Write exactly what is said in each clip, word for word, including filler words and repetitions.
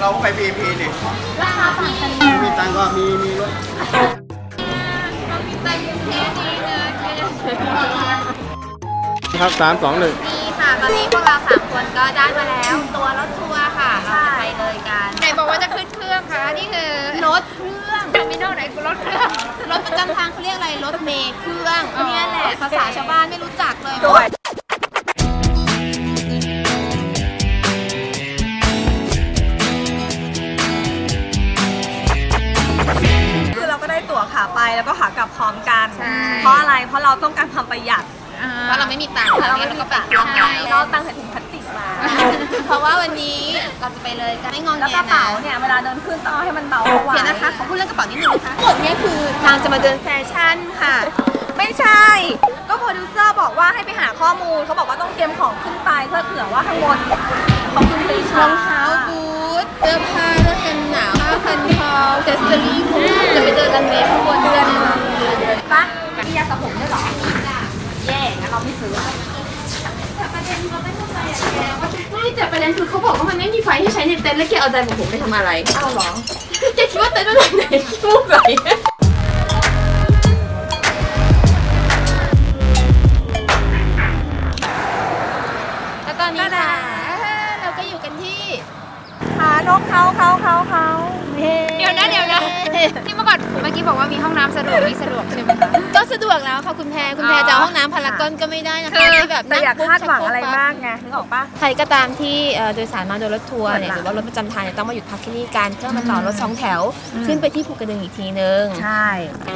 เราก็ไป วี ไอ พี นี่ราคาต่างกันมีตังก็มีมีรถครับสามสองหนึ่งนี่ค่ะตอนนี้พวกเราสามคนก็ได้มาแล้วตัวรถทัวร์ค่ะเราจะไปเลยกันไหนบอกว่าจะขึ้นเครื่องคะนี่คือรถเครื่องเทอร์มินอลไหนคือรถเครื่องรถประจำทางเขาเรียกอะไรรถเมล์เครื่องเนี่ยแหละภาษาชาวบ้านไม่รู้จักเลยคือเราก็ได้ตั๋วขาไปแล้วก็ขากลับพร้อมกันเพราะอะไรเพราะเราต้องการความประหยัดเพราะเราไม่มีตังค์เราไม่มีตังค์เราตั้งแต่ถุงพลาสติกมาเพราะว่าวันนี้เราจะไปเลยกันไม่งงแงนะแล้วกระเป๋าเนี่ยเวลาเดินขึ้นต้องให้มันเบาเอาไว้เดี๋ยวนะคะขอพูดเรื่องกระเป๋านิดนึงนะคะหมดเนี่ยคือนางจะมาเดินแฟชั่นค่ะไม่ใช่ก็โปรดิวเซอร์บอกว่าให้ไปหาข้อมูลเขาบอกว่าต้องเตรียมของขึ้นไปเพื่อเผื่อว่าข้างบนเขาขึ้นไปรองเท้าบูทเสื้อผ้าเสื้อกันหนาวผ้าพันคอเจสเตอรี่คู่จะไปเดินรันเวย์ข้างบนเดือนปะมียาสระผมด้วยหรอแย่งั้นเราไม่ซื้อแต่ประเด็นเราไม่เข้าใจอะแกว่าไม่แต่ประเด็นคือเขาบอกว่ามันไม่มีไฟให้ใช้ในเต็นท์แล้วแกเอาใจของผมไปทำอะไรอ้าวหรอแกคิดว่าเต็นท์เป็นไหนขี้มูกไหลแล้วตอนนี้ค่ะเราก็อยู่กันที่หานกเขาเขาเขาเขาเดี๋ยวนะเดี๋ยวนะที่เมื่อก่อนเมื่อกี้บอกว่ามีห้องน้ำสะดวกมีสะดวกใช่ไหมคะก็สะดวกแล้วค่ะคุณแพรคุณแพรจะห้องน้ำพารากอนก็ไม่ได้นะคะที่แบบแต่อยากคาดหวังอะไรมากไงนึกออกปะใครก็ตามที่โดยสารมาโดยรถทัวร์เนี่ยหรือว่ารถประจำทางเนี่ยต้องมาหยุดพักที่นี่กันเพื่อมาต่อรถสองแถวขึ้นไปที่ภูกระดึงอีกทีนึงใช่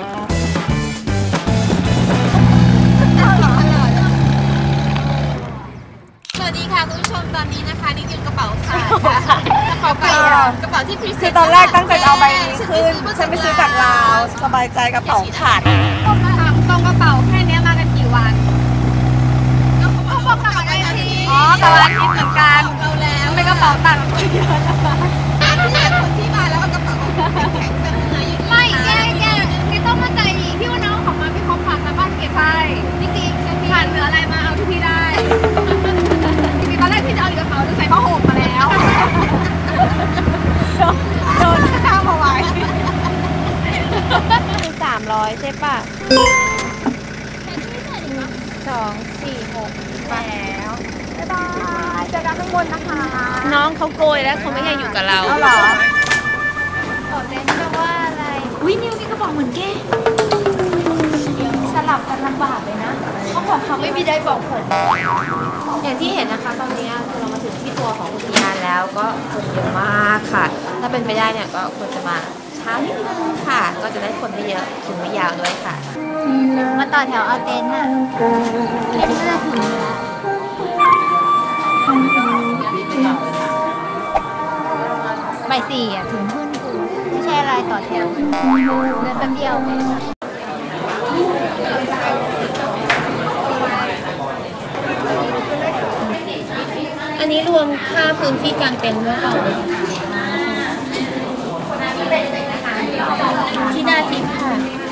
สวัสดีค่ะคุณผู้ชมตอนนี้นะคะนี่คือกระเป๋าขาดค่ะกระเป๋าเปล่ากระเป๋าที่พรีเซนต์คือตอนแรกตั้งใจเอาใบนี้ขึ้นฉันไปซื้อจากลาวสบายใจกระเป๋าขาดตรงกระเป๋าแค่นี้มากันกี่วันก็เขาบอกกลับมาได้ทีอ๋อกลับมาทีเหมือนกันเราแล้วเป็นกระเป๋าตังค์เยอะนะคะคนที่มาแล้วกระเป๋าแข็งเส้นไหนอยู่ไม่แกแกไม่ต้องมาใจดีพี่ว่าน้องของมาพี่เขาผ่านมาบ้านเก็บไปจริงๆผ่านเหลืออะไรมาเอาที่พี่ได้ตอนแรกพี่จะเอาอีกกระเป๋าจะใส่ผ้าห่มมาแล้วโดนข้าวมาไว้คือสามร้อยใช่ป่ะสองสี่หกไปแล้วบ๊ายบายเจอกันข้างบนนะคะน้องเขาโกยแล้วเขาไม่ให้อยู่กับเราเอาเหรอบอกเดนจะว่าอะไรอุ้ยนิวมีกระบอกเหมือนแกสลับกันลำบากเลยนะเขาบอกเขาไม่มีได้บอกผลอย่างที่เห็นนะคะตอนนี้คือเรามาถึงที่ตัวของอุทยานแล้วก็คนเยอะมากค่ะถ้าเป็นไปได้เนี่ยก็ควรจะมาเช้านิดนึงค่ะก็จะได้คนไม่เยอะถึงไม่ยาวด้วยค่ะมาต่อแถวเอาเต็นท์อ่ะเต็นท์น่าถึงแล้วบ่ายสี่อ่ะถึงเพื่อนกูไม่ใช่อะไรต่อแถวเดินแป๊บเดียวอันนี้รวมค่าพื้นที่กางเต็นท์ด้วยเปล่าที่นาทิพย์ค่ะ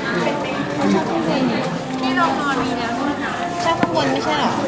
ที่เรานอนมีแล้วใช่ข้างบนไม่ใช่หรอขอบ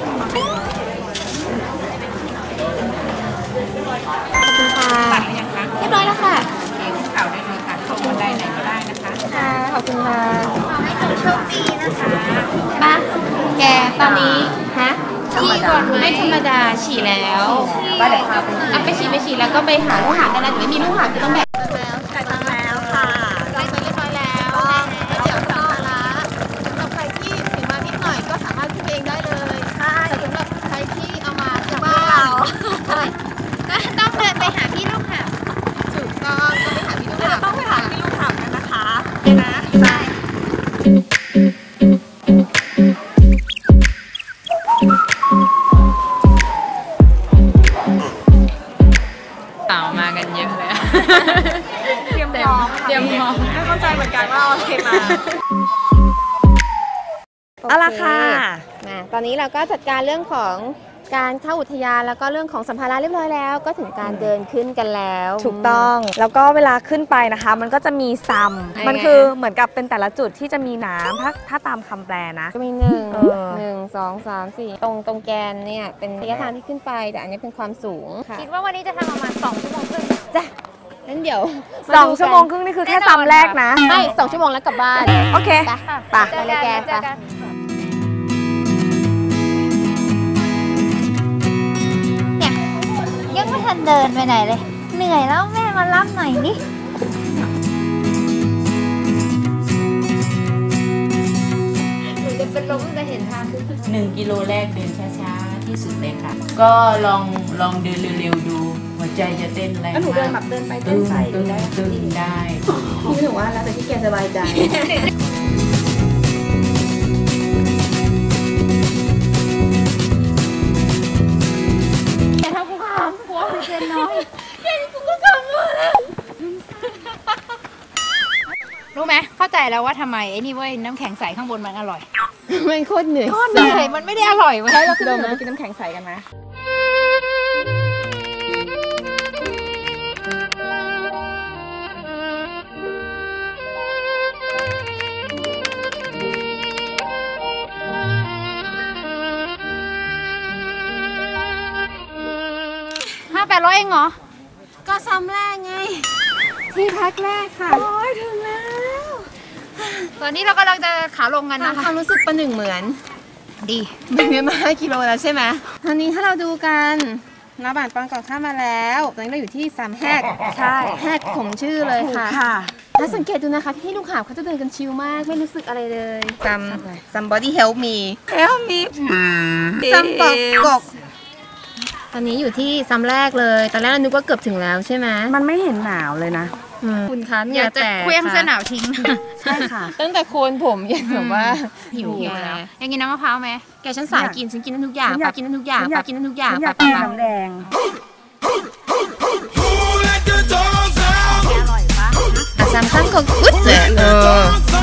คุณค่ะตัดหรือยังคะเรียบร้อยแล้วค่ะเขียนข่าวได้เลยค่ะเข้าบันไดไหนก็ได้นะคะค่ะขอบคุณค่ะขอให้หนูโชคดีนะคะบ้าแกตอนนี้ฮะฉี่ก่อนไหมไม่ธรรมดาฉี่แล้วบ้าเด็กค่ะเอาไปฉี่ไปฉี่แล้วก็ไปหาลูกหากันนะไม่มีลูกหาคือต้องแบกแล้วจ่ายตังค์แล้วค่ะจ่ายไปเรียบร้อยแล้วแล้วเดี๋ยวสัมภาระสำหรับใครที่ถือมานิดหน่อยก็สามารถขึ้นเองได้เลยใช่แต่สำหรับใครที่เอามาจากบ้านเราต้องเดินไปหาพี่ลูกหาถูกต้องต้องไปหาพี่ลูกหาต้องไปหาพี่ลูกหากันนะคะนะใช่สาวมากันเยอะเลยเตรียมพร้อมเตรียมพร้อมไม่เข้าใจเหมือนกันว่าเอาอะไรมาเอาละค่ะตอนนี้เราก็จัดการเรื่องของการเข้าอุทยานแล้วก็เรื่องของสัมภาระเรียบร้อยแล้วก็ถึงการเดินขึ้นกันแล้วถูกต้องแล้วก็เวลาขึ้นไปนะคะมันก็จะมีซัมมันคือเหมือนกับเป็นแต่ละจุดที่จะมีน้ำถ้าถ้าตามคำแปลนะก็มีหนึ่งหนึ่งสองสามสี่ตรงตรงแกนเนี่ยเป็นระยะทางที่ขึ้นไปแต่อันนี้เป็นความสูงคิดว่าวันนี้จะทำประมาณสองชั่วโมงครึ่งจ้ะเดี๋ยวสองชั่วโมงครึ่งนี่คือแค่ซ้ำแรกนะไม่สองชั่วโมงแล้วกลับบ้านโอเคไปไปไปเลยแกไปเนี่ยยังไม่ทันเดินไปไหนเลย เหนื่อยแล้วแม่มารับหน่อยดิหนูจะเป็นลมตั้งแต่เห็นทางหนึ่งกิโลแรกเดินช้าๆที่สุดเลยค่ะ ก็ลองลองเดินเร็วๆดู หัวใจจะเต้นแรงมากหนูเดินแบบเดินไปเต้ตึนงใส่ตึงได้ตึงได้พี่หนูว่าแล้วแต่ที่แกสบายใจแต่ถ้ากูขำหัวเส้นน้อยรู้ไหมเข้าใจแล้วว่าทำไมไอ้นี่เว้ยน้ำแข็งใสข้างบนมันอร่อยมันโคตรเหนื่อยเหนื่อยมันไม่ได้อร่อยเว้ยเราขึ้นไปกินน้ำแข็งใสกันไหมห้าแปดร้อยเองเหรอก็ซ้ำแรกไง ที่พักแรกค่ะโอ้ยถึงแล้วตอนนี้เรากำลังจะขาลงกันตามนะคะความรู้สึกประหนึ่งเหมือนดีมันเดินมาห้ากิโลแล้วใช่ไหมตอนนี้ถ้าเราดูกันเราผ่านตอนก่อนข้ามมาแล้วตอนนี้เราอยู่ที่สามแหกใช่แหกของชื่อเลยค่ะค่ะถ้าสังเกตดูนะคะพี่ลูกหาบเขาจะเดินกันชิลมากไม่รู้สึกอะไรเลยซัม somebody help me Help me ซัมปอกกกตอนนี้อยู่ที่ซัมแรกเลยตอนแรกเรานึกว่าเกือบถึงแล้วใช่ไหมมันไม่เห็นหนาวเลยนะอืมคุณคะเหองื่ยาอกจะแตกเคลี้ยงค่ะเสื้อหนาวทิ้งใช่ค่ะตั้งแต่โคนผมยันแบบว่าหิวหิวแล้แล้ว วยังกินน้ำมะพร้าวไหมแกฉันสายกินฉันกินได้ทุกอย่างฉันอยาปาก กินได้ทุกอย่างฉันอยาปาก กินได้ทุกอย่างฉันอยาปาก กินกินน้ำแดงอ่ะซัมซัมก็กุ๊ดเลยเออ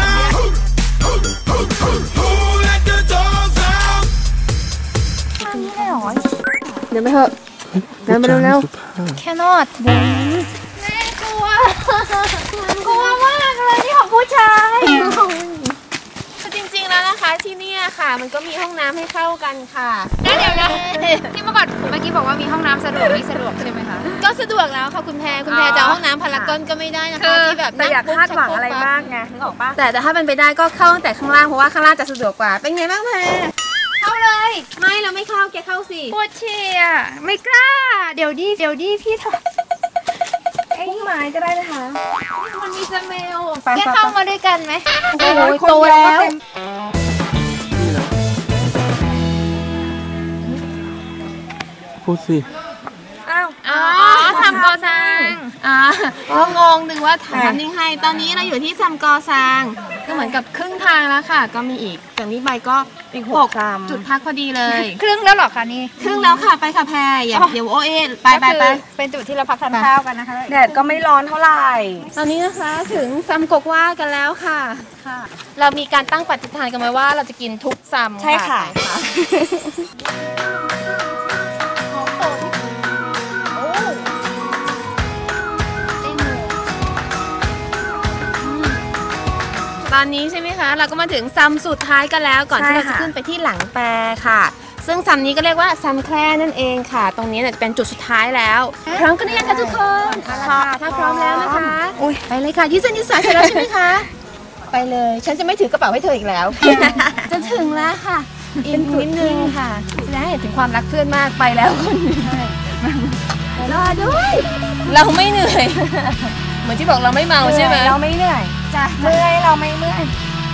เดี๋ยวไปเถอะเดินไปเร็วแค่นอดแม่กลัวกลัวมากเลยที่ของผู้ชายๆจริงๆแล้วนะคะที่เนี่ยค่ะ มันก็มีห้องน้ำให้เข้ากันค่ะเดี๋ยวนะที่เมื่อก่อนเมื่อกี้บอกว่ามีห้องน้ำสะดวกนี่สะดวกใช่ไหมคะก็สะดวกแล้วค่ะคุณแพรคุณแพรจะเอาห้องน้ำพารากอนก็ไม่ได้นะคืคะอที่แบบแต่อยากนั่ปุ๊บคาดหวังชักโครกอะไรปั๊บมากไงนึกออกปะแต่แต่ถ้าเป็นไปได้ก็เข้าตั้งแต่ข้างล่างเพราะว่าข้างล่างจะสะดวกกว่าเป็นไงบ้างแพรเข้าเลยไม่เราไม่เข้าแกเข้าสิปวดฉี่อ่ะไม่กล้า เดี๋ยวดิเดี๋ยวดิพี่ทพุ่งไม้ก็ได้นะคะำมันมีสเมลไปแค่ไปเข้ามาด้วยกันไหมโอ้โหคนโตเดียแล้วก็เต็มพูดสิอ้าวอ๋อสามกอซังอ่าก็งงนึงว่าถามนิ่งให้ตอนนี้เราอยู่ที่ซัมกอซางก็เหมือนกับครึ่งทางแล้วค่ะ ก็มีอีกจากนี้ไปก็อีกหกซัมจุดพักพอดีเลยครึ่งแล้วเหรอคะนี่ครึ่งแล้วค่ะไปค่ะแพรอย่าเดี๋ยวโอเอไปไปไปก็คือเป็นจุดที่เราพักทานข้าวกันนะคะแดดก็ไม่ร้อนเท่าไหร่ตอนนี้นะคะถึงซัมกกว่ากันแล้วค่ะค่ะ เรามีการตั้งปฏิฐานกันไว้ว่าเราจะกินทุกซัมใช่ค่ะตอนนี้ใช่ไหมคะเราก็มาถึงซัมสุดท้ายกันแล้วก่อนที่เราจะขึ้นไปที่หลังแปรค่ะ ซึ่งซัมนี้ก็เรียกว่าซัมแคร่นั่นเองค่ะ ตรงนี้เนี่ยจะเป็นจุดสุดท้ายแล้วพร้อมกันหรือยังคะทุกคนค่ะถ้าพร้อมแล้วนะคะอุ๊ยไปเลยค่ะยืดเส้นยืดสายเสร็จแล้วใช่ไหมคะไปเลยฉันจะไม่ถือกระเป๋าให้เธออีกแล้ว จะถึงแล้วค่ะอีกนิดนึงค่ะแสดงให้เห็นถึงความรักเพื่อนมากไปแล้วคนหนึงรอด้วย เราไม่เหนื่อย เหมือนที่บอกเราไม่เมาใช่ไหมเราไม่เหนื่อยจ้ะเมื่อยเราไม่เมื่อย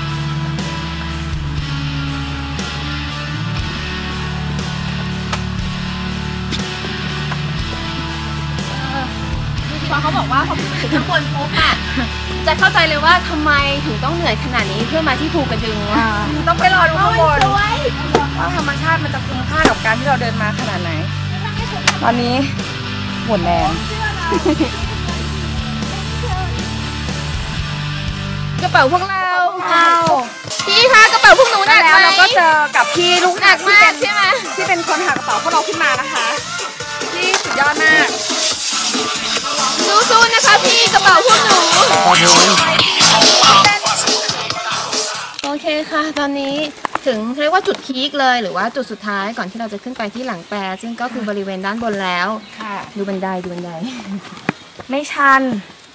พอเขาบอกว่าพอถึงข้างบนปุ๊บอะจะเข้าใจเลยว่าทำไมถึงต้องเหนื่อยขนาดนี้เพื่อมาที่ภูกระดึงวะต้องไปรอดูข้างบนว่าธรรมชาติมันจะคุ้มค่ากับการที่เราเดินมาขนาดไหน ตอนนี้หมดแรงกระเป๋าพวกเราเอาพี่คะกระเป๋าพวกหนูหนักแล้วไหมเราก็เจอกับพี่ลูกหนักมากใช่ไหมที่เป็นคนหากระเป๋าพวกเราขึ้นมานะคะที่สุดยอดมากสู้ๆนะคะพี่กระเป๋าพวกหนูโอเคค่ะ ตอนนี้ถึงเรียกว่าจุดพีคเลยหรือว่าจุดสุดท้ายก่อนที่เราจะขึ้นไปที่หลังแปรซึ่งก็คือบริเวณด้านบนแล้วค่ะดูบันไดดูบันไดไม่ชัน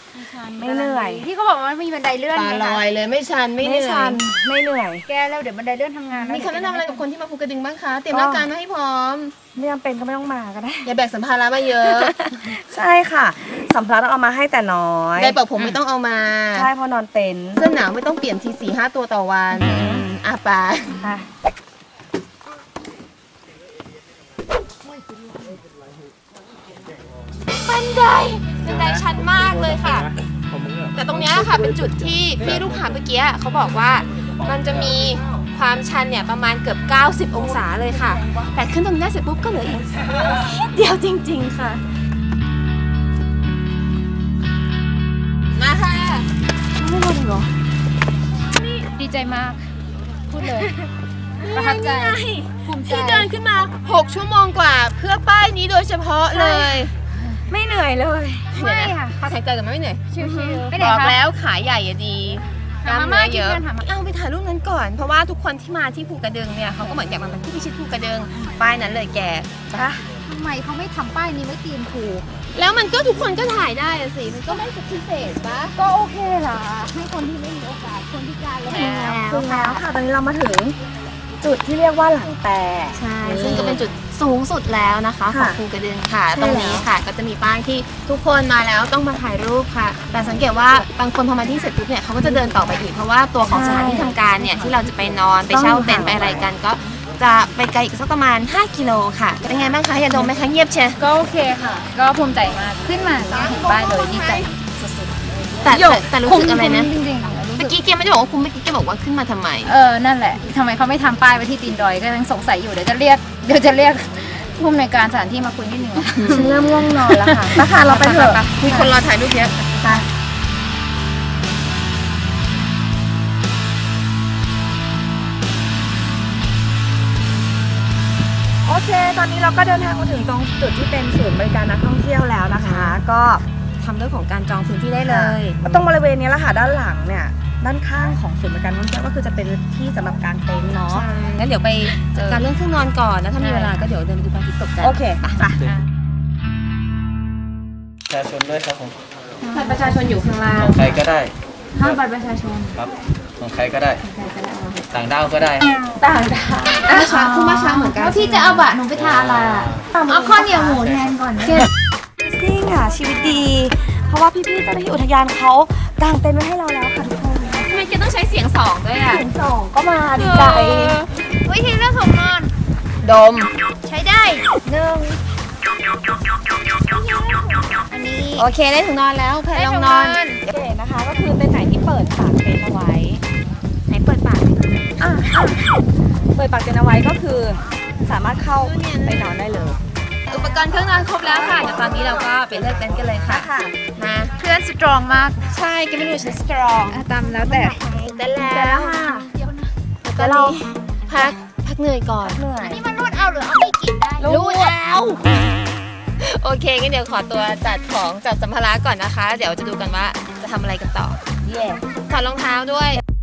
ชันไม่เหนื่อยที่เขาบอกว่ามันมีบันไดเลื่อนตาไงลคะอยเลยไม่ชันไม่เหไม่นื่อชัยนไม่เหนื่อยแกแล้วเดี๋ยวบันไดเลื่อนทำงานแล้วมีคำแนะนำอะไรกับคนที่มาภูกระดึงบ้างคะเตรียมก็ร่างกายมาให้พร้อมไม่จำเป็นก็ไม่ต้องมาก็ได้อย่าแบกสัมภาระมาเยอะใช่ค่ะสัมภาระต้องเอามาให้แต่น้อยไดร์เป่าผมไม่ต้องเอามาใช่เพราะนอนเต็นท์เสื้อหนาวไม่ต้องเปลี่ยนทีสี่ห้าตัวต่อวันอ่ะไปค่ะบันไดบันไดชันมากเลยค่ะ แต่ตรงเนี้ยค่ะเป็นจุดที่พี่ลูกหาเมื่อกี้เขาบอกว่ามันจะมีความชันเนี่ยประมาณเกือบเก้าสิบองศาเลยค่ะ แต่ขึ้นตรงนี้เสร็จปุ๊บก็เหลืออีกนิดเดียวจริงๆค่ะมาค่ะไม่หมดเหรอดีใจมาก พูดเลย ประทับใจ ภูมิใจที่เดินขึ้นมาหกชั่วโมงกว่าเพื่อป้ายนี้โดยเฉพาะเลยไม่เหนื่อยเลยไม่ค่ะพักหายใจกันไหมไม่เหนื่อยชิวๆไปไหนบอกคะแล้วขายใหญ่อะดีกหาล้ามมาเนื้อเยอะม่ากินกันหามาเอาไปถ่ายรูปนั้นก่อน เพราะว่าทุกคนที่มาที่ภูกระดึงเนี่ยเขาก็เหมือนอยากมาเป็นที่พิชิตภูกระดึงป้ายนั้นเลยแกทำไมเขาไม่ทำป้ายนี้ไว้ตีนผูแล้วมันก็ทุกคนก็ถ่ายได้อะสิ มันก็ไม่พิเศษปะก็โอเคล่ะ ให้คนที่ไม่มีโอกาส คนพิการแล้วถึงแล้วค่ะตอนนี้เรามาถึงจุดที่เรียกว่าหลังแปรใช่ ซึ่งก็เป็นจุดสูงสุดแล้วนะคะของค่ะภูกระดึงค่ะใช่ตรงนี้ค่ะ ก็จะมีป้ายที่ทุกคนมาแล้วต้องมาถ่ายรูปค่ะ แต่สังเกตว่าบางคนพอมาที่เสร็จปุ๊บเนี่ยเขาก็จะเดินต่อไปอีก เพราะว่าตัวของสถานที่ทำการเนี่ยที่เราจะไปนอนไปเช่าเต็นท์ไปอะไรกัน ก็จะไปไกลอีกสักประมาณห้ากิโลค่ะ เป็นไงบ้างคะอย่าดมไหมคะเงียบเชียวก็โอเคค่ะ ก็ภูมิใจมาก ขึ้นมาก็เห็นป้ายเลยดีใจสุดแต่แต่แต่รู้สึกอะไรนะจริงๆรู้เมื่สึอก กี้เกียร์ไม่ได้บอกว่าคุณเมื่อกี้เกียร์บอกว่าขึ้นมาทำไมเออ นั่นแหละทำไมเขาไม่ทำป้ายไว้ที่ตีนดอยก็ยังสงสัยอยู่ เดี๋ยวจะเรียก เดี๋ยวจะเรียกผู้อำนวยการสถานที่มาคุยนิดนึงฉันเริ่มง่วงนอนแล้วค่ะนะคะเราไปเถอะมีคนรอถ่ายรูปเยอะค่ะโอเค ตอนนี้เราก็เดินทางมาถึงตรงจุดที่เป็นศูนย์บริการนักท่องเที่ยวแล้วนะคะ ก็ทำเรื่องของการจองพื้นที่ได้เลยตรงบริเวณนี้แหละค่ะด้านหลังเนี่ยด้านข้างของศูนย์บริการนักท่องเที่ยวก็คือจะเป็นที่สำหรับการเต็นท์เนาะใช่งั้นเดี๋ยวไปจัดการเรื่องเครื่องนอนก่อน แล้วถ้ามีเวลาก็เดี๋ยวเดินไปดูพระอาทิตย์ตกกันโอเคไปประชาชนด้วยครับผมบัตรประชาชนอยู่ข้างล่าของ งใครก็ได้ห้าบัตรประชาชนครับ ของใครก็ได้ ต่างด้าวก็ได้ต่างดาวเมื่อเช้าคุณเมื่อเช้าเหมือนกันแล้วพี่จะเอาบัตรหนูไปทานอะไรอะเอาข้าวเหนียวหมูแทนก่อนซิ่งอ่ะชีวิตดี เพราะว่าพี่ๆเจ้าหน้าที่อุทยานเขากางเต็นท์ไว้ให้เราแล้วค่ะทุกคนทำไมแกต้องใช้เสียงสองด้วยอ่ะถึงสองก็มาดีใจวิธีเลือกของนอนดมใช้ได้หนึ่งอันนี้โอเคได้ถึงนอนแล้วแพรลองนอนเก๋นะคะก็คือเป็นไหนที่เปิดปากเต็นท์เอาไว้ไหนเปิดปากอ่ะอ่ะเปิดปากเต็นท์เอาไว้ก็คือ สามารถเข้าไปนอนได้เลยอุปกรณ์เครื่องนอนครบแล้วค่ะ เดี๋ยวตอนนี้เราก็ไปเลือกเต็นท์กันเลยค่ะค่ะนะเพื่อนสตรองมากใช่แกไม่รู้ฉันสตรองตามแล้วแต่เต็นท์แต่แล้แล้ว วค่ะตอนนี้พักพักเหนื่อยก่อนเหนื่อยนี่มันรูดเอาหรือเอาไม่กินได้รู้แล้ว โอเคงั้นเดี๋ยวขอตัวจัดของจัดสัมภาระก่อนนะคะ เดี๋ยวจะดูกันว่าจะทำอะไรกันต่อเย่ถอดรองเท้าด้วย